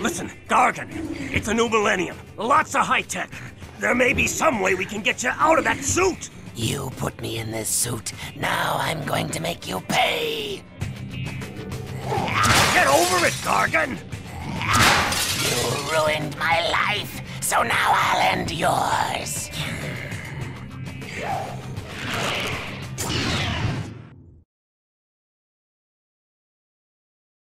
Listen, Gargan, it's a new millennium. Lots of high-tech. There may be some way we can get you out of that suit. You put me in this suit. Now I'm going to make you pay. Get over it, Gargan. You ruined my life, so now I'll end yours.